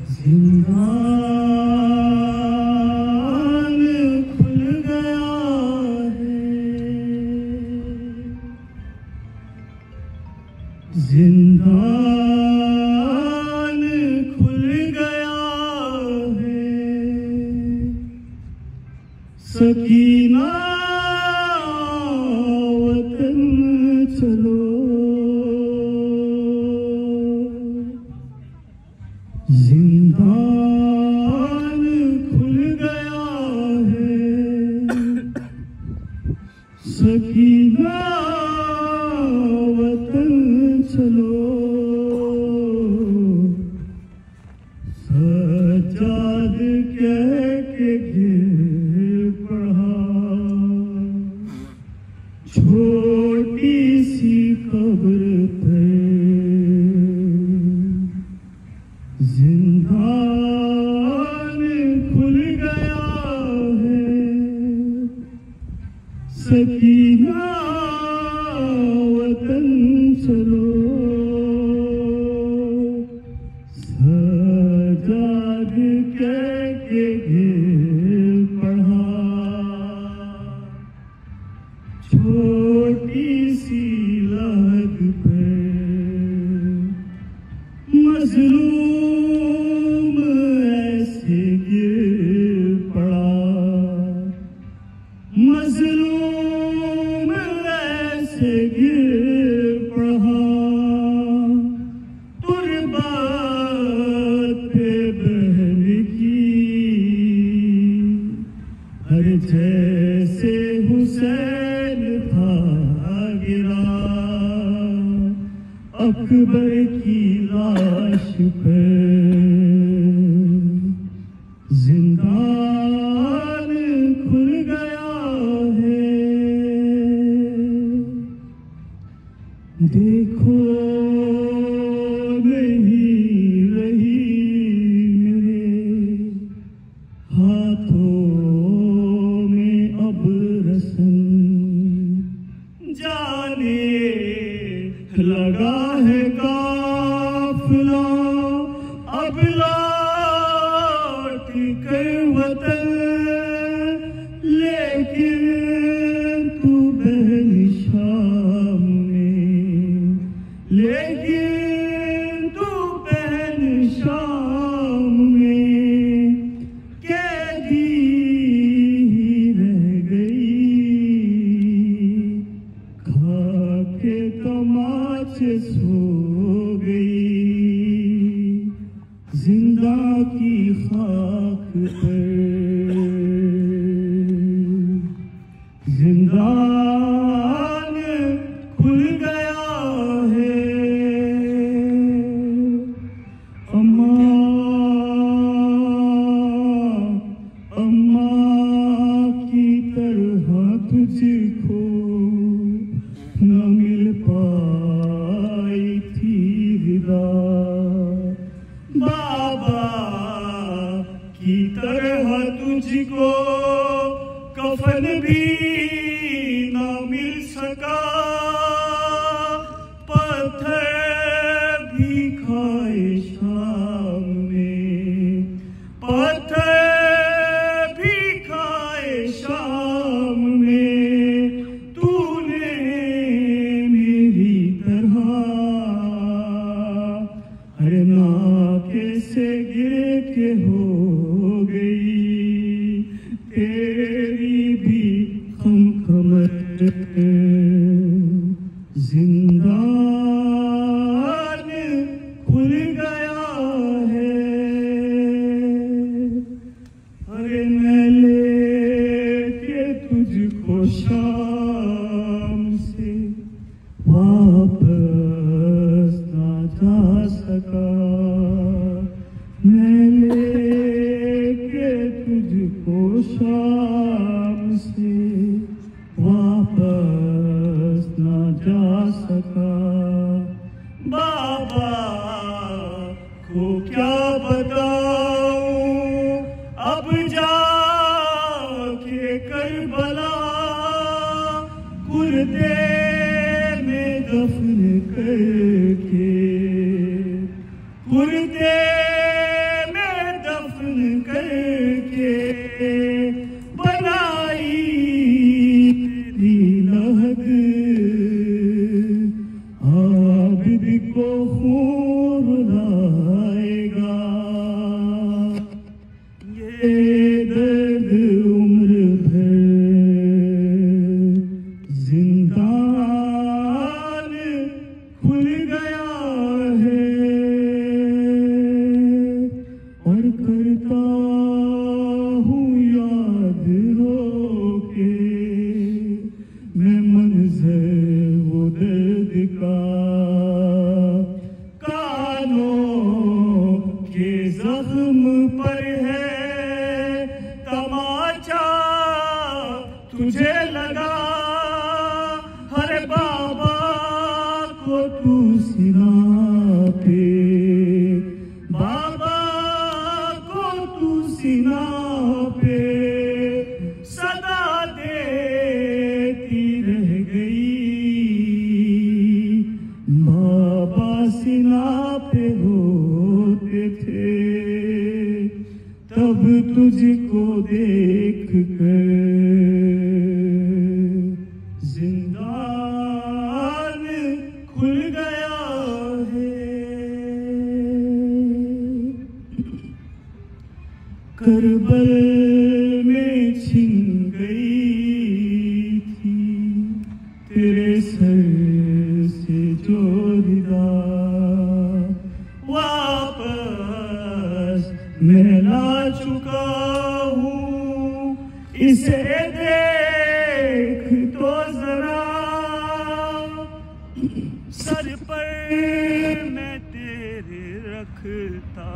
जिंदान खुल गया है, जिंदान खुल गया है। सकीना वतन चलो, जिंदान खुल गया है। सकीना वतन चलो, सज्जाद कह के गिर पड़ा, छोटी सी कब्र पे जिंदान खुल गया है। सकीना वतन चलो, सजाद कह के गिर पड़ा, छोटी सी लहद पे मजलूम ऐसे गिर पड़ा, मजलूम ऐसे गिर पड़ा। तुरबात पे बहन की हर जैसे हुसैन था गिरा, अकबर की लाश पे जिंदान खुल गया है। देखो नहीं रही मेरे हाथों में अब रस्म, जाने लगा है काफिला अब लौट कर वतन। लेकिन तू बहन शाम में, लेकिन तू बहन शाम में कैदी रह गई, खा के तमाचे सो गई, जिंदा की खाक पर जिंदान खुल गया है। अम्मा अम्मा की तरह तुझको न मिल पाई थी विदा, बाबा की तरह तुझको कफन भी न मिल सका। पत्थर भी खाए शाम में, पत्थर भी खाए शाम में। तूने मेरी तरह हर नाके से गिर के हो गई, तेरी भी खमखमत जिंदान खुल गया है। अरे मैं लेके तुझको शाम से वापस ना जा सका, मैं लेके तुझको शाम से वापस ना जा सका। बाबा को क्या बताऊं अब जाके करबला, कुर्ते में दफन करके, कुर्ते में खून रुलाएगा। ये दर्द उम्र भर जिंदान खुल गया है और करता हूँ याद रोके मैं मंज़र वो दर्द का। कानों के जख्म पर है तमाचा तुझे लगा। हर बाबा को तू सिना पे, बाबा को तू सिना पे सदा देती रह गई। बाबा सिना पे होते थे तब तुझको देख कर जिंदान खुल गया है। करबल में छिन गई थी तेरे सर से जो रिदा, वापस मैं ला चुका हूँ इसे देख तो जरा। सर पर मैं तेरे रखता,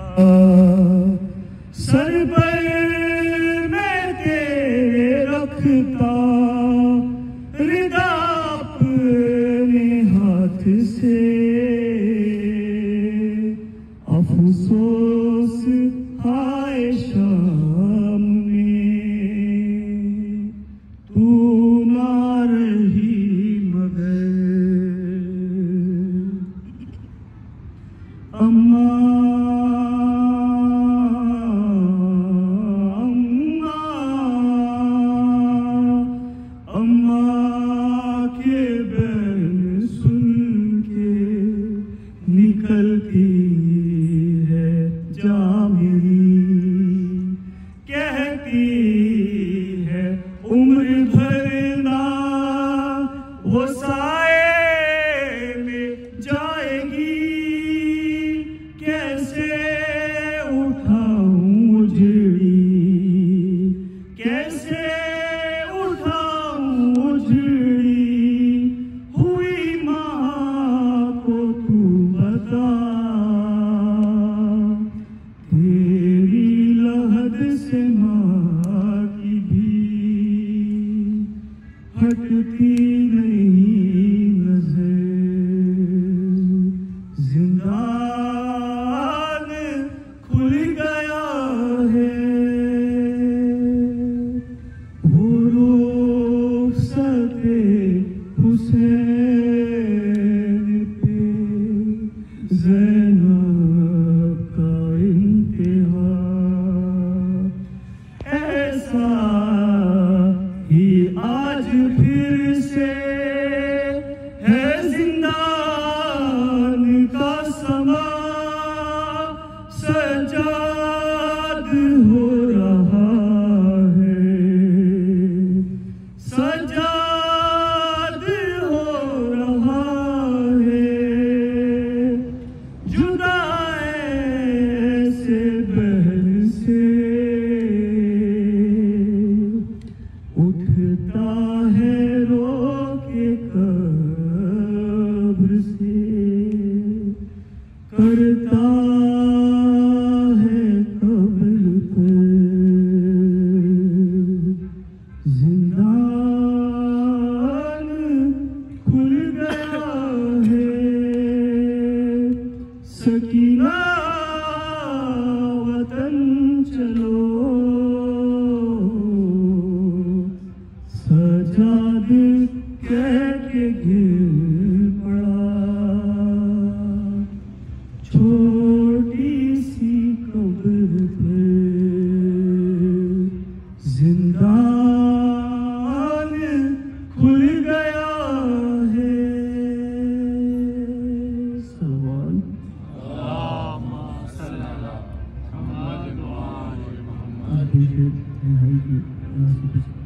सर पर मैं तेरे रखता रिदा अपने हाथ से। अफसोस आए शाम में तू ना रही मगर। अम्मा निकलती है जा मेरी, कहती है उम्र भर ना वो साए में जाएगी। कैसे उठाऊं उजड़ी, कैसे उठाऊं उजड़ी हुई माँ को तू बता। तेरी लहद से माँ की भी हटती नहीं नजर। जिंदान खुल गया है वो रुखसते हुसैन पे ज़ैनब का इंतहा। ऐसा ही आज फिर से है जिंदान का समा। सजाद हो रहा है, सजाद हो रहा है। जुदा ऐसे बहर से उठता है रो के कब्र से। करता है कब्र पर जिंदान खुल गया है। सकीना वतन चलो, सजाद कह के गिर पड़ा। छोटी सी कब्र पर जिंदान खुल गया है। Salman. appreciate and how you can support